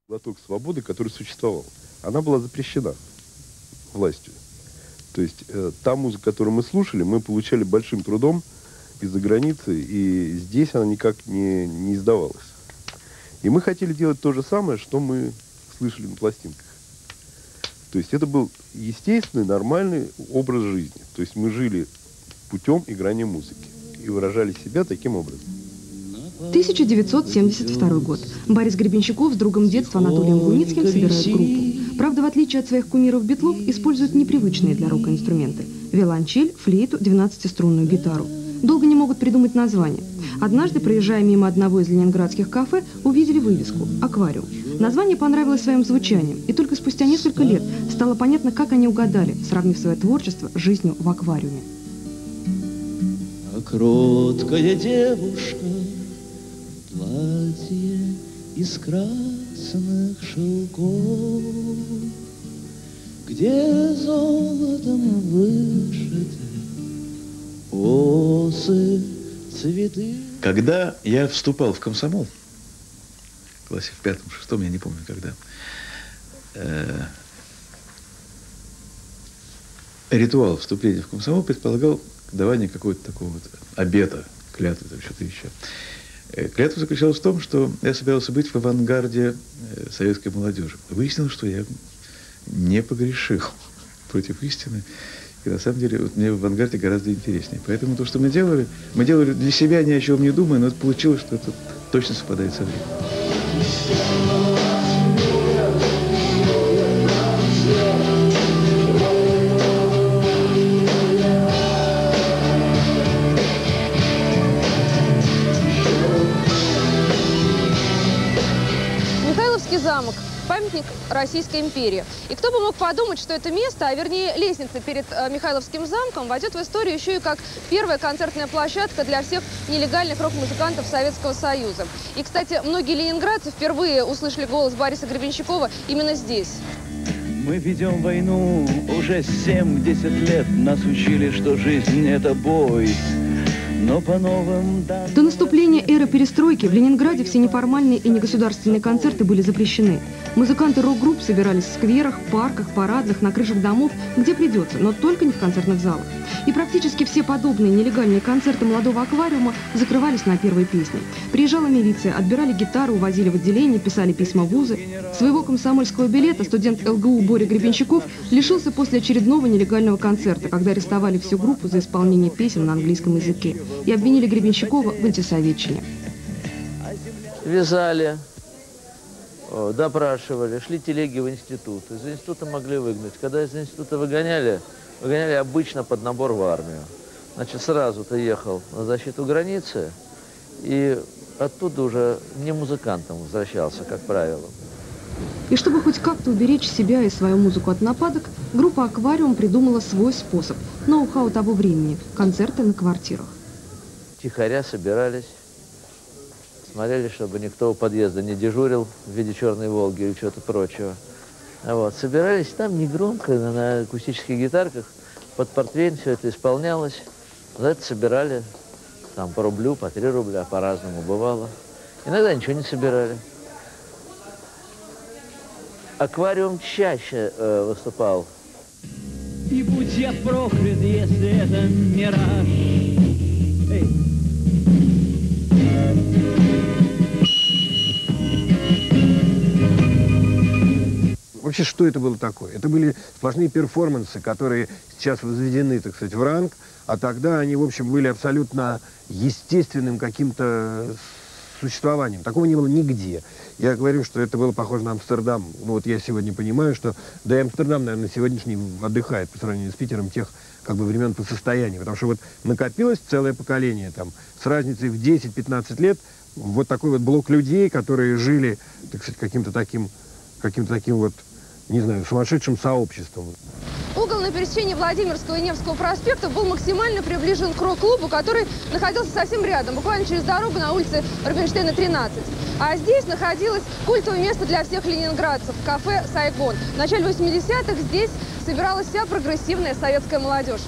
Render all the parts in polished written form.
Глоток свободы, который существовал, она была запрещена властью. То есть та музыка, которую мы слушали, мы получали большим трудом из-за границы, и здесь она никак не издавалась. И мы хотели делать то же самое, что мы слышали на пластинках. То есть это был естественный, нормальный образ жизни. То есть мы жили путем играния музыки и выражали себя таким образом. 1972 год. Борис Гребенщиков с другом детства Анатолием Луницким собирают группу. Правда, в отличие от своих кумиров-битлов, используют непривычные для рока инструменты – виолончель, флейту, 12-струнную гитару. Долго не могут придумать название. Однажды, проезжая мимо одного из ленинградских кафе, увидели вывеску «Аквариум». Название понравилось своим звучанием, и только спустя несколько лет стало понятно, как они угадали, сравнив свое творчество с жизнью в аквариуме. А кроткая девушка, платье из красных шелков, где золотом вышиты осы, цветы. Когда я вступал в комсомол, в классе в 5-6, я не помню когда, ритуал вступления в комсомол предполагал давание какого-то такого вот обета, клятвы, там что-то еще. Клятва заключалась в том, что я собирался быть в авангарде советской молодежи. Выяснилось, что я не погрешил против истины. И на самом деле вот мне в авангарде гораздо интереснее. Поэтому то, что мы делали для себя, ни о чем не думая, но это получилось, что это точно совпадает со временем. Замок – памятник Российской империи. И кто бы мог подумать, что это место, а вернее лестница перед Михайловским замком, войдет в историю еще и как первая концертная площадка для всех нелегальных рок-музыкантов Советского Союза. И, кстати, многие ленинградцы впервые услышали голос Бориса Гребенщикова именно здесь. Мы ведем войну уже 7-10 лет. Нас учили, что жизнь – это бой. Но по новым данным... До наступления эры перестройки в Ленинграде все неформальные и негосударственные концерты были запрещены. Музыканты рок-групп собирались в скверах, парках, парадных, на крышах домов, где придется, но только не в концертных залах. И практически все подобные нелегальные концерты молодого аквариума закрывались на первой песне. Приезжала милиция, отбирали гитару, увозили в отделение, писали письма в вузы. Своего комсомольского билета студент ЛГУ Боря Гребенщиков лишился после очередного нелегального концерта, когда арестовали всю группу за исполнение песен на английском языке и обвинили Гребенщикова в антисоветчине. Вязали, допрашивали, шли телеги в институт. Из института могли выгнать. Когда из института выгоняли обычно под набор в армию. Значит, сразу ты ехал на защиту границы, и оттуда уже не музыкантом возвращался, как правило. И чтобы хоть как-то уберечь себя и свою музыку от нападок, группа «Аквариум» придумала свой способ. Ноу-хау того времени – концерты на квартирах. Тихоря собирались, смотрели, чтобы никто у подъезда не дежурил в виде черной «Волги» или чего-то прочего. Вот. Собирались там негромко, на акустических гитарках, под портвейн все это исполнялось. За это собирали там по рублю, по 3 рубля, по-разному бывало. Иногда ничего не собирали. «Аквариум» чаще выступал. И будь я проклят, если это мираж. Эй. Вообще, что это было такое? Это были сплошные перформансы, которые сейчас возведены, так сказать, в ранг, а тогда они, в общем, были абсолютно естественным каким-то существованием. Такого не было нигде. Я говорю, что это было похоже на Амстердам. Ну, вот я сегодня понимаю, что да и Амстердам, наверное, сегодняшний отдыхает по сравнению с Питером тех как бы времен по состоянию. Потому что вот накопилось целое поколение там с разницей в 10-15 лет вот такой вот блок людей, которые жили, так сказать, каким-то таким вот, не знаю, сумасшедшим сообществом. Угол на пересечении Владимирского и Невского проспектов был максимально приближен к рок-клубу, который находился совсем рядом, буквально через дорогу на улице Рубинштейна, 13. А здесь находилось культовое место для всех ленинградцев – кафе «Сайгон». В начале 80-х здесь собиралась вся прогрессивная советская молодежь.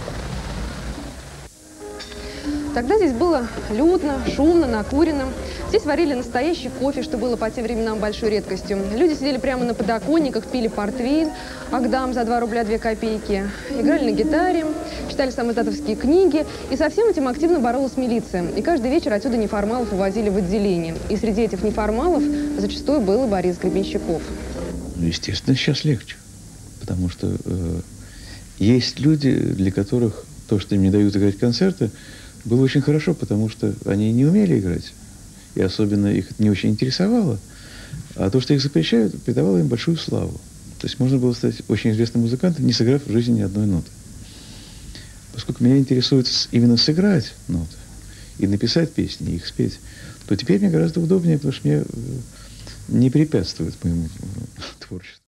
Тогда здесь было людно, шумно, накурено. Здесь варили настоящий кофе, что было по тем временам большой редкостью. Люди сидели прямо на подоконниках, пили портвейн, агдам за 2 рубля 2 копейки, играли на гитаре, читали самоздатовские книги. И со всем этим активно боролась милиция. И каждый вечер отсюда неформалов увозили в отделение. И среди этих неформалов зачастую был и Борис Гребенщиков. Ну, естественно, сейчас легче. Потому что есть люди, для которых то, что им не дают играть концерты, было очень хорошо, потому что они не умели играть. И особенно их не очень интересовало. А то, что их запрещают, придавало им большую славу. То есть можно было стать очень известным музыкантом, не сыграв в жизни ни одной ноты. Поскольку меня интересует именно сыграть ноты и написать песни, и их спеть, то теперь мне гораздо удобнее, потому что мне не препятствует моему творчеству.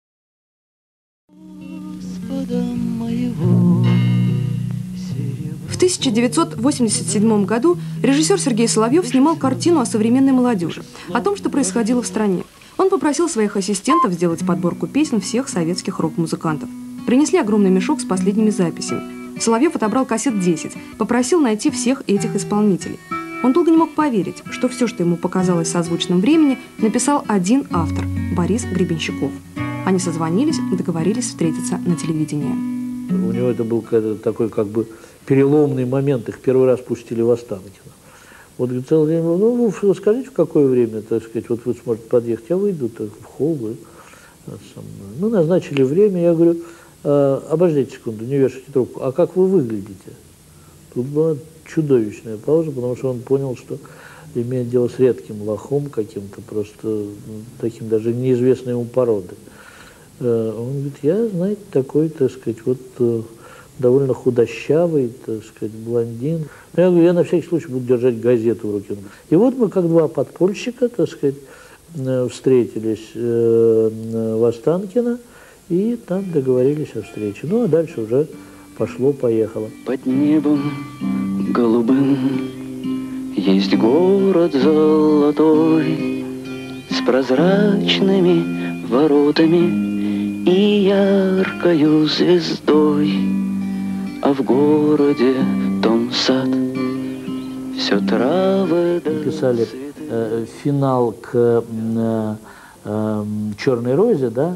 В 1987 году режиссер Сергей Соловьев снимал картину о современной молодежи, о том, что происходило в стране. Он попросил своих ассистентов сделать подборку песен всех советских рок-музыкантов. Принесли огромный мешок с последними записями. Соловьев отобрал кассет 10, попросил найти всех этих исполнителей. Он долго не мог поверить, что все, что ему показалось созвучным времени, написал один автор – Борис Гребенщиков. Они созвонились, договорились встретиться на телевидении. У него это был такой как бы переломный момент. Их первый раз пустили в Останкино. Вот целый день, ну, скажите, в какое время, так сказать, вот вы сможете подъехать. Я выйду так, в холл. Мы назначили время, я говорю, обождите секунду, не вешайте трубку. А как вы выглядите? Тут была чудовищная пауза, потому что он понял, что имеет дело с редким лохом, каким-то просто таким даже неизвестной ему породы. Он говорит, я, знаете, такой, так сказать, вот довольно худощавый, так сказать, блондин. Но я говорю, я на всякий случай буду держать газету в руке. И вот мы, как два подпольщика, так сказать, встретились в Останкино и там договорились о встрече. Ну, а дальше уже пошло-поехало. Под небом голубым есть город золотой с прозрачными воротами и яркою звездой, а в городе том сад, все травы. Писали финал к «Черной розе», да,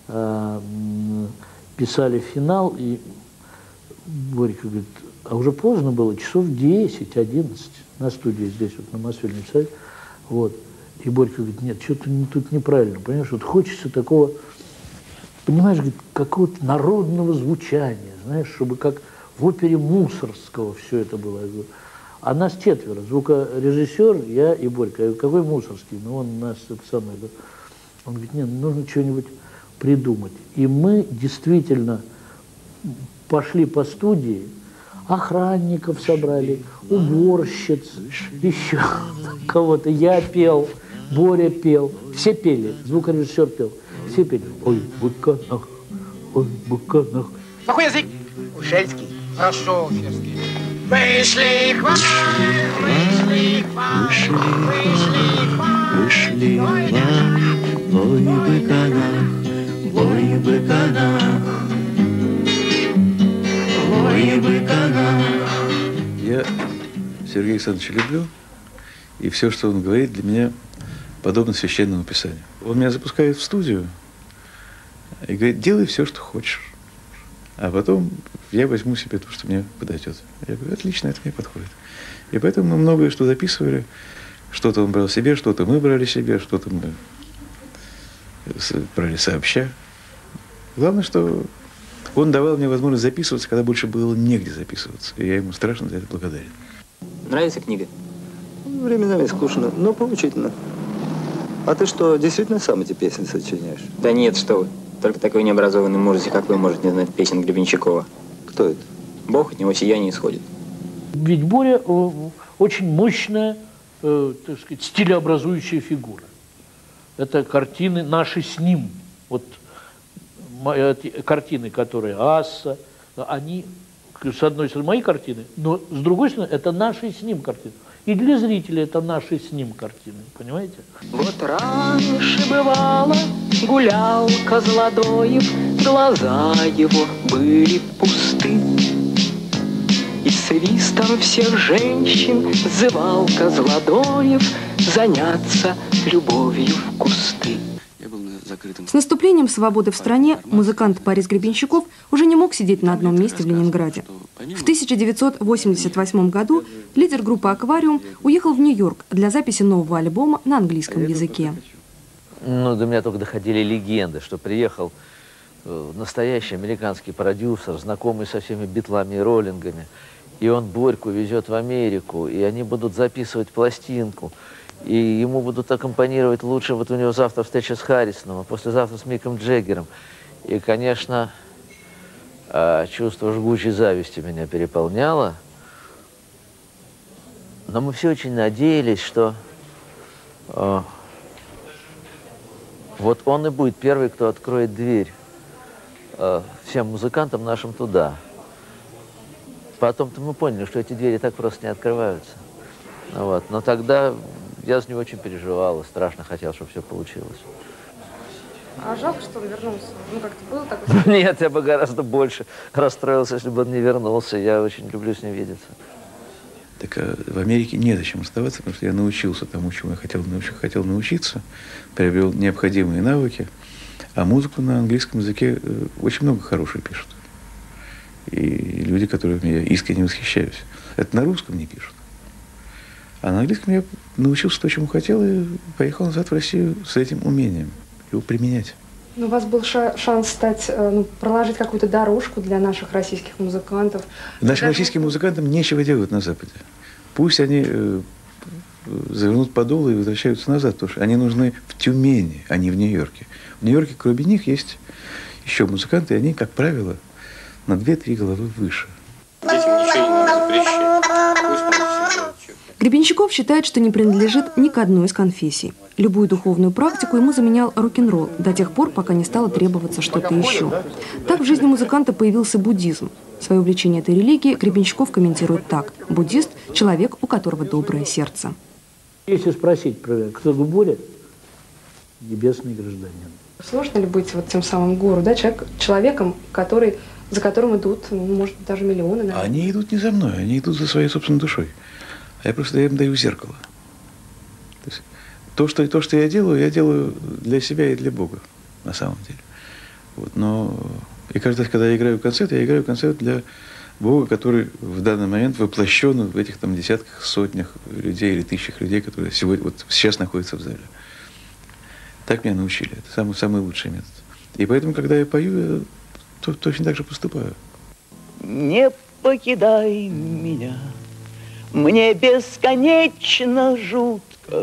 писали финал, и Борька говорит, а уже поздно было, часов 10-11 на студии здесь, вот на Мосфильме писали, вот, и Борька говорит, нет, что-то тут неправильно, понимаешь, вот хочется такого, понимаешь, говорит, какого-то народного звучания, знаешь, чтобы как в опере Мусоргского все это было. Я говорю, а нас 4, звукорежиссер, я и Борька. Я говорю, какой Мусоргский? Ну, он нас это самое. Он говорит, нет, нужно что-нибудь придумать. И мы действительно пошли по студии, охранников собрали, уборщиц, еще кого-то. Я пел, Боря пел, все пели, звукорежиссер пел, все пели. Ой, быканах, ой, быканах. Какой язык? Ушельский. Хорошо, Уферский. Вышли к вам, вышли к вам, вышли к вам, ой, быканах, ой, быканах, ой, быканах. Я Сергея Александровича люблю, и все, что он говорит, для меня подобно священному писанию. Он меня запускает в студию и говорит, делай все, что хочешь. А потом я возьму себе то, что мне подойдет. Я говорю, отлично, это мне подходит. И поэтому мы многое что записывали. Что-то он брал себе, что-то мы брали себе, что-то мы брали сообща. Главное, что он давал мне возможность записываться, когда больше было негде записываться. И я ему страшно за это благодарен. Нравится книга? Временами скучно, но поучительно. А ты что, действительно сам эти песни сочиняешь? Да нет, что вы. Только такой необразованный Мурзик, как вы, может не знать песен Гребенщикова. Кто это? Бог, от него сияние исходит. Ведь Боря очень мощная, так сказать, стилеобразующая фигура. Это картины наши с ним. Вот картины, которые Асса, они, с одной стороны, мои картины, но с другой стороны, это наши с ним картины. И для зрителей это наши с ним картины, понимаете? Вот раньше бывало, гулял Козлодоев, глаза его были пусты. И свистом всех женщин взывал Козлодоев заняться любовью в кусты. С наступлением свободы в стране музыкант Борис Гребенщиков уже не мог сидеть на одном месте в Ленинграде. В 1988 году лидер группы «Аквариум» уехал в Нью-Йорк для записи нового альбома на английском языке. Ну, до меня только доходили легенды, что приехал настоящий американский продюсер, знакомый со всеми битлами и роллингами, и он Борьку везет в Америку, и они будут записывать пластинку, и ему будут аккомпанировать лучше. Вот у него завтра встреча с Харрисоном, а послезавтра с Миком Джаггером. И, конечно, чувство жгучей зависти меня переполняло. Но мы все очень надеялись, что вот он и будет первый, кто откроет дверь всем музыкантам нашим туда. Потом-то мы поняли, что эти двери так просто не открываются. Вот. Но тогда я за него очень переживал и страшно хотел, чтобы все получилось. А жалко, что он вернулся? Ну, как-то было такое? Нет, я бы гораздо больше расстроился, если бы он не вернулся. Я очень люблю с ним видеться. Так в Америке не зачем оставаться, потому что я научился тому, чему я хотел научиться, приобрел необходимые навыки, а музыку на английском языке очень много хорошей пишут. И люди, которыми я искренне восхищаюсь. Это на русском не пишут. А на английском я научился то, чему хотел, и поехал назад в Россию с этим умением, его применять. Но у вас был шанс стать, проложить какую-то дорожку для наших российских музыкантов. Нашим российским музыкантам нечего делать на Западе. Пусть они завернут подол и возвращаются назад, потому что они нужны в Тюмени, а не в Нью-Йорке. В Нью-Йорке, кроме них, есть еще музыканты, и они, как правило, на 2-3 головы выше. Детям ничего не надо запрещать. Гребенщиков считает, что не принадлежит ни к одной из конфессий. Любую духовную практику ему заменял рок-н-ролл до тех пор, пока не стало требоваться что-то еще. Так в жизни музыканта появился буддизм. Свое увлечение этой религии Гребенщиков комментирует так. Буддист – человек, у которого доброе сердце. Если спросить, кто Боря, небесный гражданин. Сложно ли быть вот тем самым гуру, да, человеком, за которым идут, может, даже миллионы? Наверное. Они идут не за мной, они идут за своей собственной душой. А я просто им даю зеркало. То есть, то, что я делаю для себя и для Бога, на самом деле. Вот, но и каждый раз, когда я играю концерт для Бога, который в данный момент воплощен в этих там десятках, сотнях людей или тысячах людей, которые сегодня, вот сейчас находятся в зале. Так меня научили. Это самый лучший метод. И поэтому, когда я пою, я точно так же поступаю. Не покидай меня, мне бесконечно жутко,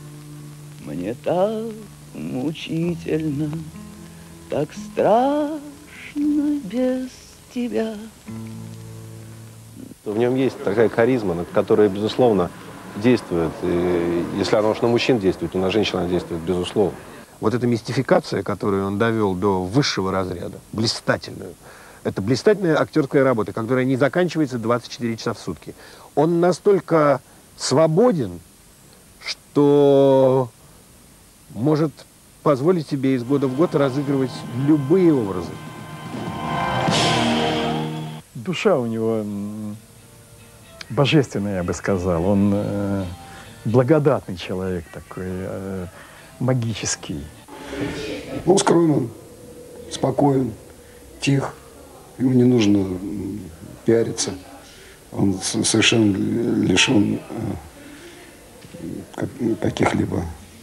мне так мучительно, так страшно без тебя. В нем есть такая харизма, которая, безусловно, действует. И если она уж на мужчин действует, то на женщин она действует, безусловно. Вот эта мистификация, которую он довел до высшего разряда, блистательную, это блистательная актерская работа, которая не заканчивается 24 часа в сутки. Он настолько свободен, что может позволить себе из года в год разыгрывать любые образы. Душа у него божественная, я бы сказал. Он благодатный человек такой, магический. Он скромен, спокоен, тих. Ему не нужно пиариться. Он совершенно лишен каких-либо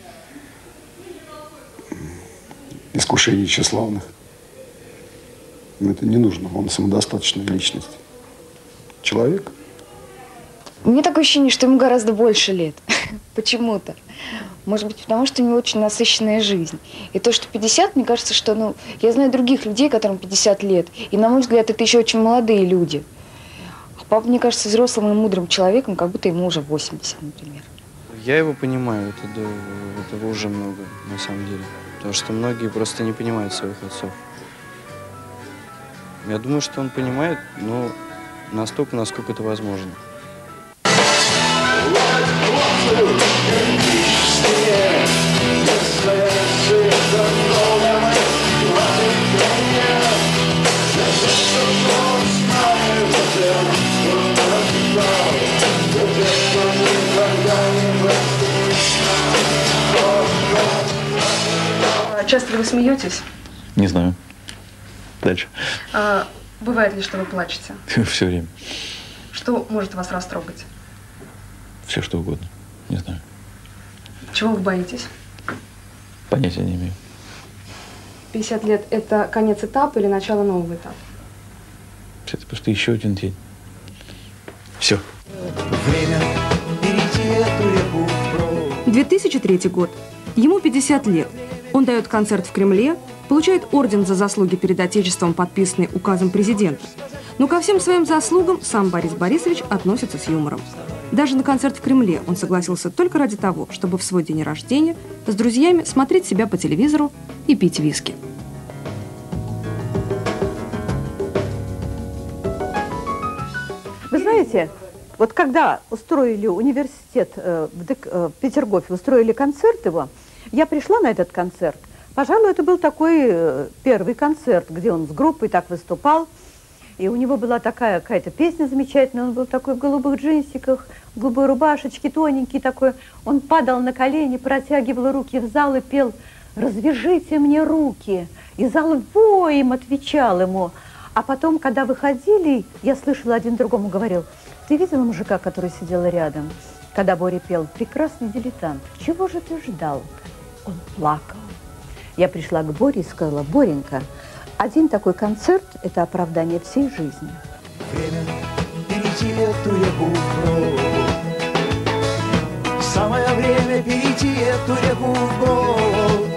искушений тщеславных. Ему это не нужно. Он самодостаточная личность. Человек. У меня такое ощущение, что ему гораздо больше лет. Почему-то. Может быть, потому что у него очень насыщенная жизнь. И то, что 50, мне кажется, что, я знаю других людей, которым 50 лет. И, на мой взгляд, это еще очень молодые люди. А папа, мне кажется, взрослым и мудрым человеком, как будто ему уже 80, например. Я его понимаю, этого уже много, на самом деле. Потому что многие просто не понимают своих отцов. Я думаю, что он понимает, но настолько, насколько это возможно. Часто ли вы смеетесь? Не знаю. Дальше. Бывает ли, что вы плачете? Все время. Что может вас растрогать? Все что угодно. Не знаю. Чего вы боитесь? Понятия не имею. 50 лет – это конец этапа или начало нового этапа? Это просто еще один день. Все. Время перейти эту реку вброд. 2003 год. Ему 50 лет. Он дает концерт в Кремле, получает орден за заслуги перед Отечеством, подписанный указом президента. Но ко всем своим заслугам сам Борис Борисович относится с юмором. Даже на концерт в Кремле он согласился только ради того, чтобы в свой день рождения с друзьями смотреть себя по телевизору и пить виски. Вы знаете, вот когда устроили университет в Петергофе, устроили концерт его, я пришла на этот концерт. Пожалуй, это был такой первый концерт, где он с группой так выступал. И у него была такая какая-то песня замечательная, он был такой в голубых джинсиках, в голубой рубашечке, тоненький такой. Он падал на колени, протягивал руки в зал и пел «Развяжите мне руки». И зал воем отвечал ему. А потом, когда выходили, я слышала, один другому говорил: ты видела мужика, который сидел рядом, когда Боря пел «Прекрасный дилетант»? Чего же ты ждал? Он плакал. Я пришла к Боре и сказала: Боренька, один такой концерт – это оправдание всей жизни. Время перейти эту реку вброд. Самое время перейти эту реку вброд.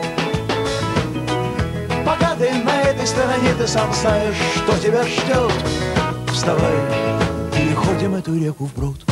Пока ты на этой стороне, ты сам знаешь, что тебя ждет. Вставай, переходим эту реку вброд.